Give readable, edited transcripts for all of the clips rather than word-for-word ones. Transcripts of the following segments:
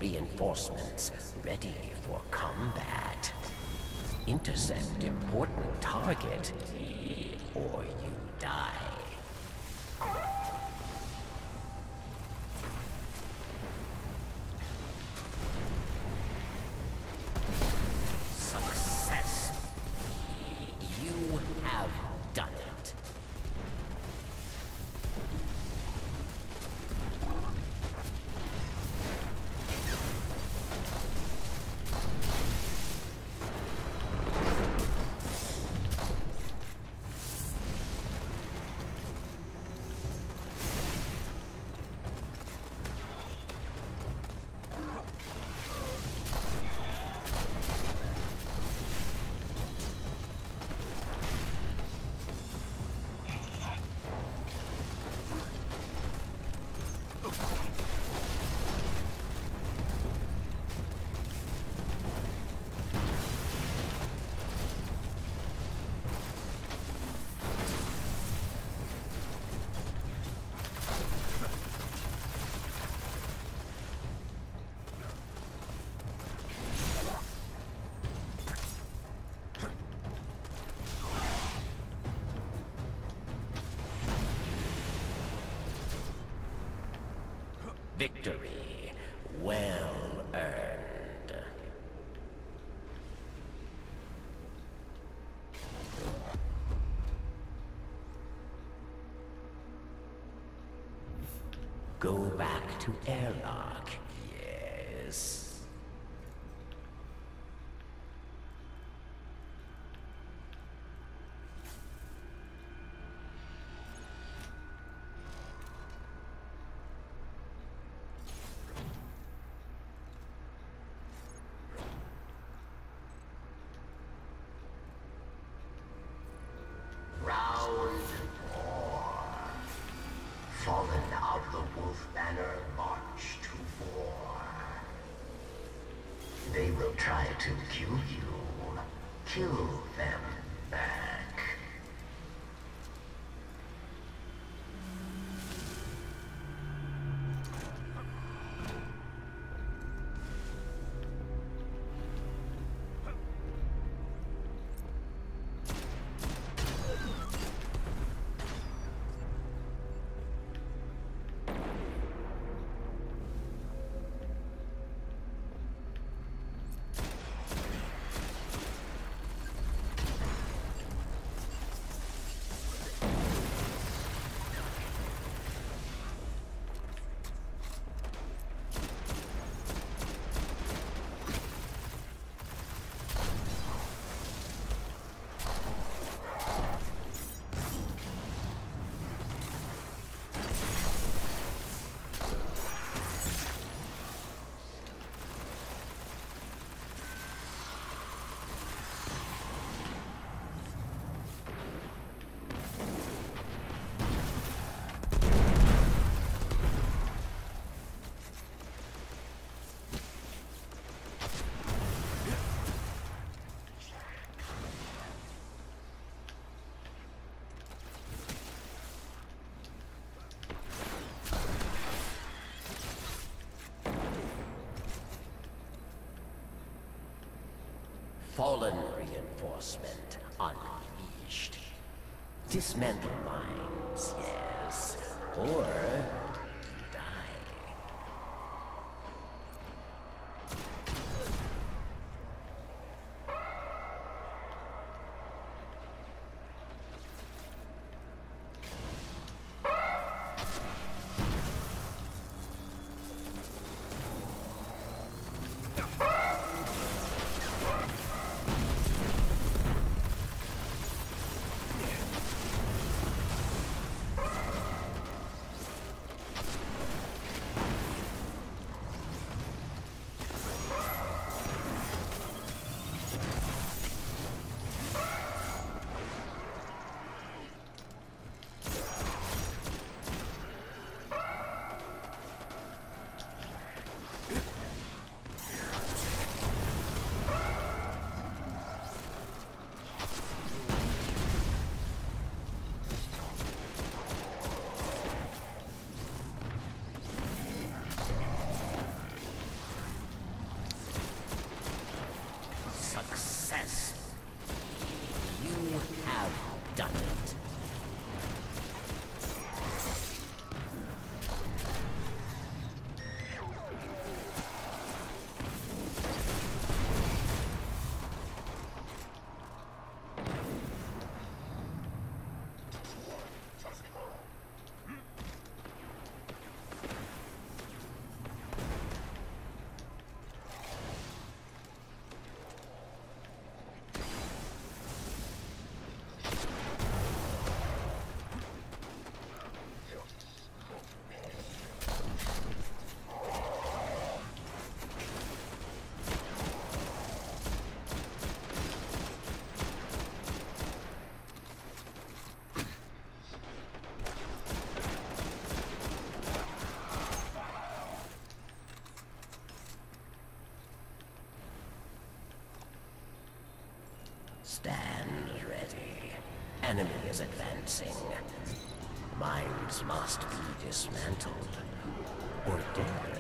Reinforcements ready for combat. Intercept important target, or you die. Success. You have done it. Victory well earned. Go back to airlock, yes. Round 4. Fallen of the Wolf Banner march to war. They will try to kill you. Kill them back. Fallen reinforcement unleashed. Dismantle mines, yes. Or die. Stand ready. Enemy is advancing. Minds must be dismantled or dead.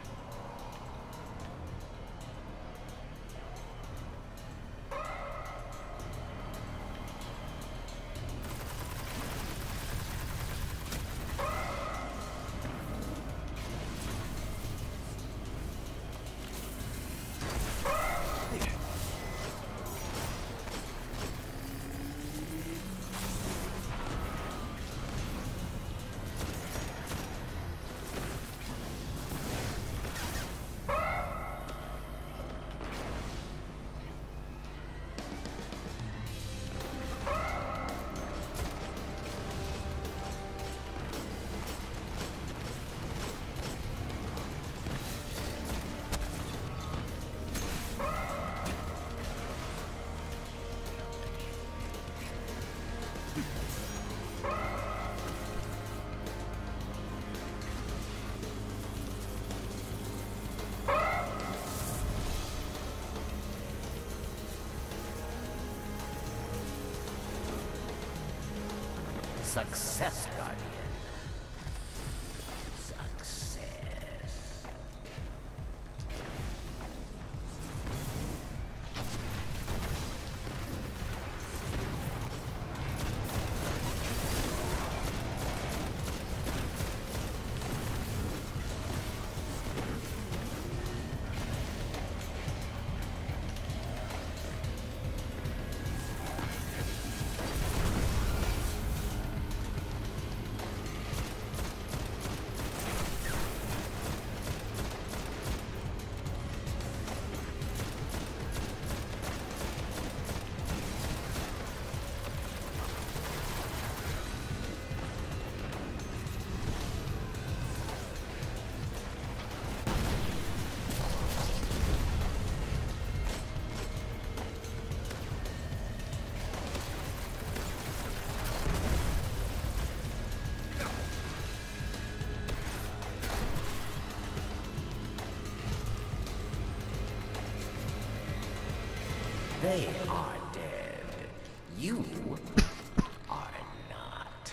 Success, Guardian. Success. They are dead. You are not.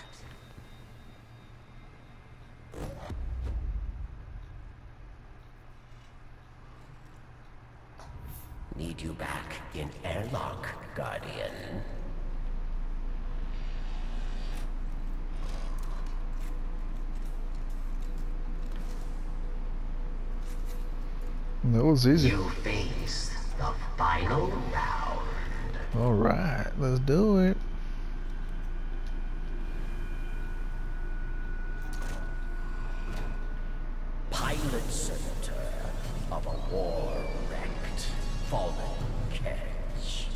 Need you back in airlock, Guardian. That was easy. You face the final round. All right, let's do it. Pilot center of a war-wrecked, fallen Kedge.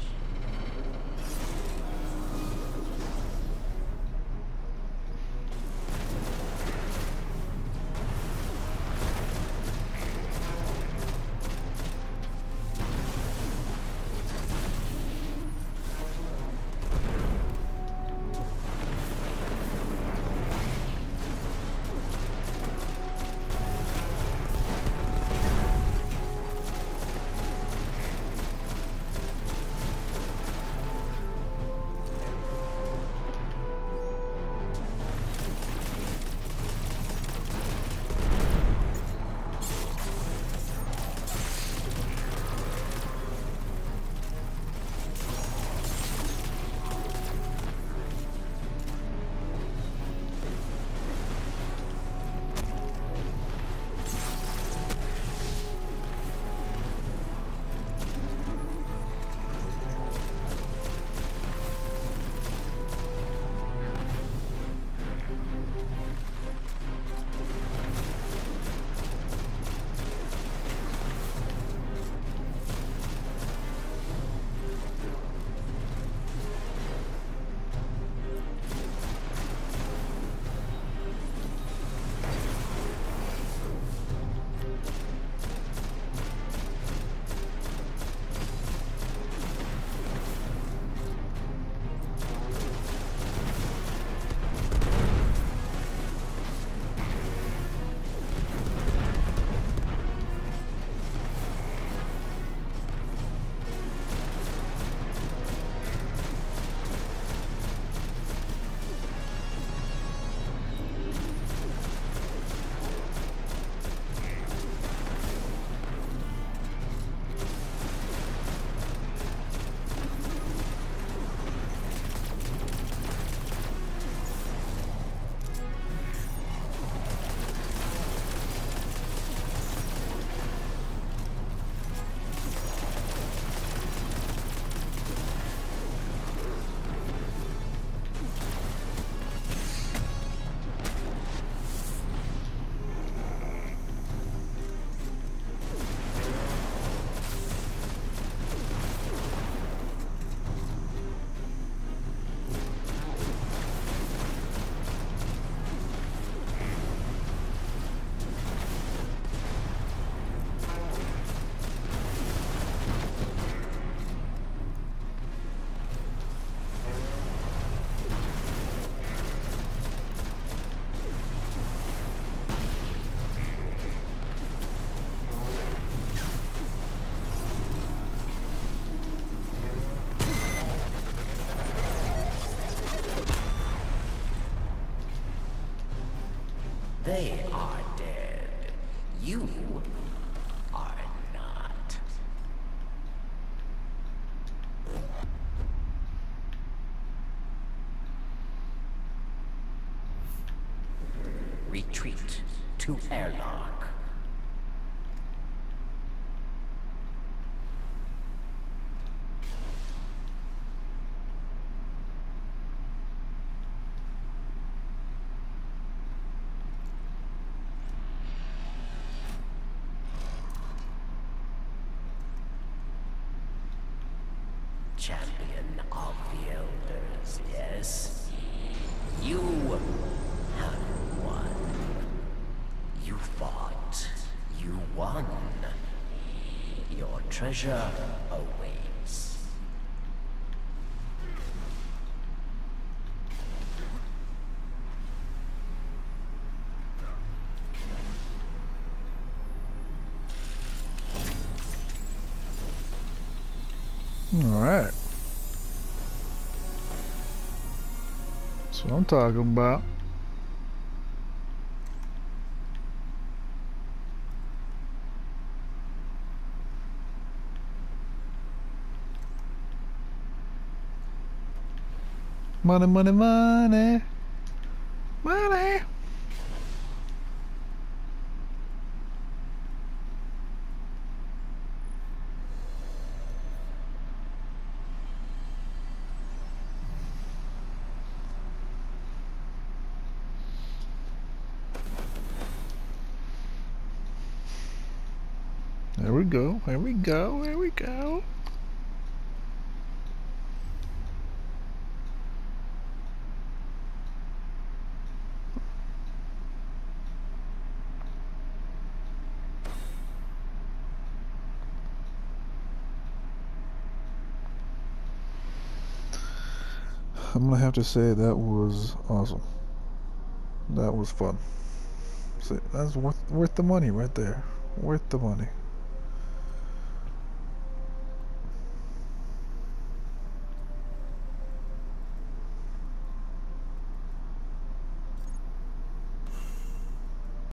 They are dead. You are not. Retreat to airlock. Champion of the Elders, yes? You have won. You fought. You won. Your treasure awaits. Alright. That's what I'm talking about. Money, money, money. Money. There we go, here we go, here we go. I'm gonna have to say that was awesome. That was fun. See, that's worth the money right there. Worth the money.